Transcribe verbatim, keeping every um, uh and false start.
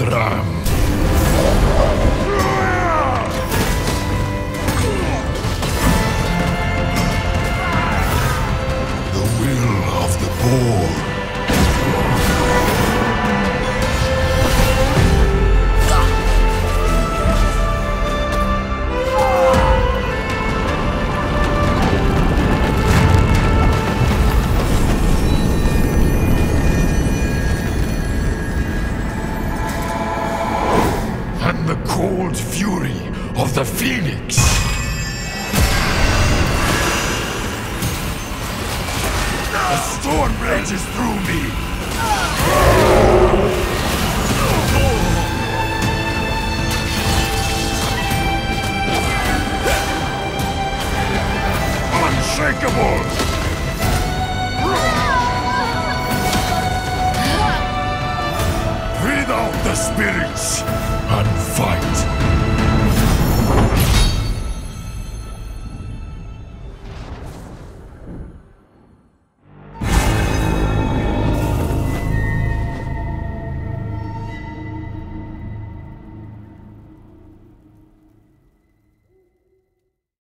ram. The will of the boar. The cold fury of the Phoenix. A storm rages through me. Unshakable. Breathe out the spirits and fight.